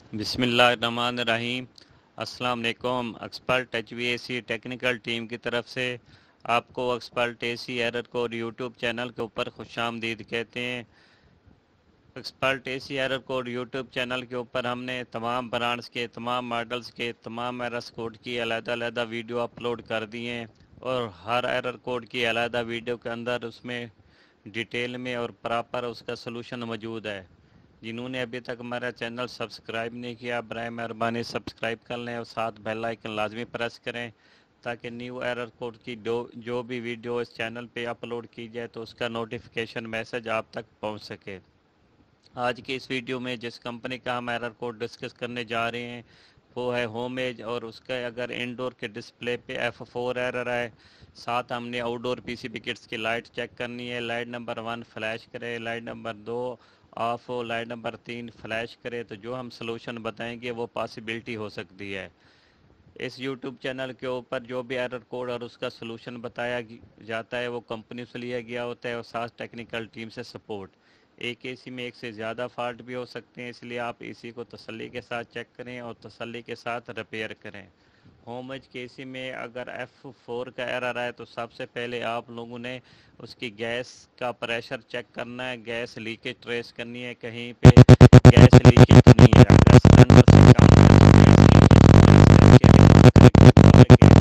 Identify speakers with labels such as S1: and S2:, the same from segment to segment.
S1: بسم اللہ الرحمن الرحیم۔ السلام علیکم۔ Expert H V A C technical team کی طرف سے آپ کو expert A C error code YouTube channel کے اوپر خوش آمدید کہتے ہیں۔ Expert A C error code YouTube channel کے اوپر ہم نے تمام برانڈز کے تمام ماڈلز کے تمام ایرر کوڈ کی علیحدہ ویڈیو اپلوڈ کر دی ہیں، اور ہر ایرر کوڈ کی علیحدہ ویڈیو کے اندر اس میں ڈیٹیل میں اور پراپر اس کا سلوشن موجود ہے۔ جنہوں نے ابھی تک ہمارا چینل سبسکرائب نہیں کیا، برائے مہربانی سبسکرائب کر لیں اور ساتھ بیل آئکن لازمی پریس کریں تاکہ نیو ایرر کوڈ کی جو بھی ویڈیو اس چینل پہ اپلوڈ کی جائے تو اس کا نوٹیفیکیشن میسج آپ تک پہنچ سکے۔ آج کی اس ویڈیو میں جس کمپنی کا ہم ایرر کوڈ ڈسکس کرنے جا رہے ہیں وہ ہے ہوم ایج، اور اس کا اگر انڈور کے ڈسپلے پہ F4 ایرر ہے، ساتھ ہم نے outdoor P C B kits کی لائٹ چیک کرنی ہے۔ لائٹ نمبر 1 فلیش کرے، لائٹ نمبر 2 آف ہو، لائٹ نمبر 3 فلیش کرے، تو جو ہم سلوشن بتائیں گے وہ پاسبلٹی ہو سکتی ہے۔ اس یوٹیوب چینل کے اوپر جو بھی ایرر کوڈ اور اس کا سلوشن بتایا جاتا ہے وہ کمپنی سے لیا گیا ہوتا ہے، اور ساتھ ٹیکنیکل ٹیم سے سپورٹ۔ ایک اے سی میں ایک سے زیادہ فالٹ بھی ہو سکتے ہیں، اس لیے آپ اے سی کو تسلی کے ساتھ چیک کریں اور تسلی کے ساتھ ریپیئر کریں۔ ہوم ایج کے اے سی میں اگر F4 کا ایرر آئے تو سب سے پہلے آپ لوگوں نے اس کی گیس کا پریشر چیک کرنا ہے، گیس لیکیج ٹریس کرنی ہے، کہیں پہ گیس لیکیج تو نہیں ہے۔ اگر سلنڈر سے کم ہے تو گیس لیکیج پوائنٹ سے اس کے ریموو کریں کہ دوبارہ گیس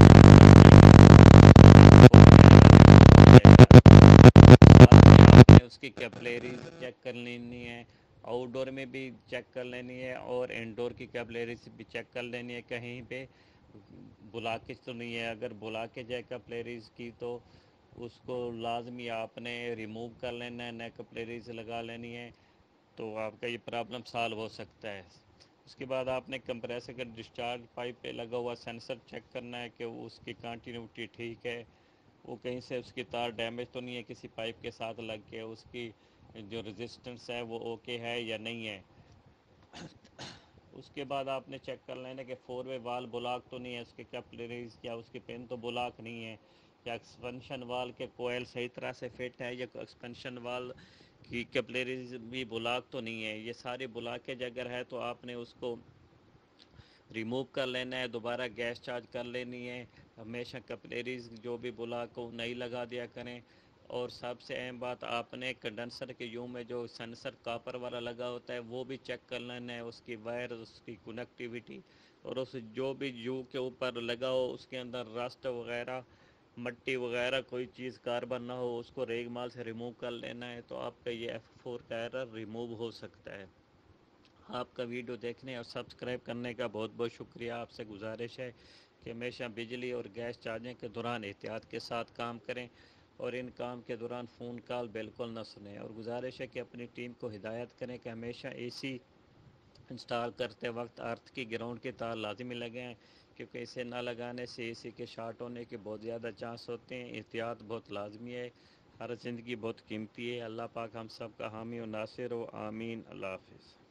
S1: ساتھ میں آپ نے اس کی کیپلریز چیک کر لینی ہے، آؤٹ ڈور میں بھی چیک کر لینی ہے اور انڈور کی کیپلریز بھی چیک کر لینی ہے، کہیں پہ بلاکیج تو نہیں ہے۔ اگر بلاکیج ہے کیپلریز کی تو اس کو لازمی آپ نے ریموو کر لینا ہے، نئے کیپلریز لگا لینی ہے، تو آپ کا یہ پرابلم سالو ہو سکتا ہے۔ اس کے بعد آپ نے کمپریسر کا ڈسچارج پائپ پہ لگا ہوا سینسر چیک کرنا ہے کہ اس کی کنٹینیوٹی ٹھیک ہے، وہ کہیں سے اس کی تار ڈیمیج تو نہیں ہے کسی پائپ کے ساتھ لگ کے، اس کی جو ریزسٹنس ہے وہ اوکے ہے یا نہیں ہے۔ اس کے بعد آپ نے چیک کر لینا کہ 4 وے وال بلاک تو نہیں ہے، اس کے کیپلریز یا اس کی پن تو بلاک نہیں ہے، یا ایکسپینشن وال کے کوئل صحیح طرح سے فٹ ہے، یا ایکسپینشن وال کی کیپلریز بھی بلاک تو نہیں ہے۔ یہ سارے بلاکیج اگر ہے تو آپ نے اس کو ریموو کر لینا ہے، دوبارہ گیس چارج کر لینی ہے۔ ہمیشہ کیپلریز جو بھی بلاک کو نئی لگا دیا کریں، اور سب سے اہم بات آپ نے کنڈنسر کے یوں میں جو سینسر کاپر والا لگا ہوتا ہے وہ بھی چیک کر لینا ہے، اس کی وائر، اس کی کنیکٹیویٹی، اور اس جو بھی یو کے اوپر لگا ہو اس کے اندر رسٹ وغیرہ مٹی وغیرہ کوئی چیز کاربن نہ ہو، اس کو ریگ مال سے ریموو کر لینا ہے، تو آپ کا یہ F4 کا ایرر ریموو ہو سکتا ہے۔ آپ کا ویڈیو دیکھنے اور سبسکرائب کرنے کا بہت بہت شکریہ۔ آپ سے گزارش ہے کہ ہمیشہ بجلی اور گیس چارجنگ کے دوران احتیاط کے ساتھ کام کریں، اور ان کام کے دوران فون کال بالکل نہ سنیں، اور گزارش ہے کہ اپنی ٹیم کو ہدایت کریں کہ ہمیشہ اے سی انسٹال کرتے وقت ارتھ کی گراؤنڈ کے تار لازمی لگائیں، کیونکہ اسے نہ لگانے سے اے سی کے شارٹ ہونے کے بہت زیادہ چانس ہوتے ہیں۔ احتیاط بہت لازمی ہے، ہر زندگی بہت قیمتی ہے۔ اللہ پاک ہم سب کا حامی و ناصر ہو، آمین۔ اللہ حافظ۔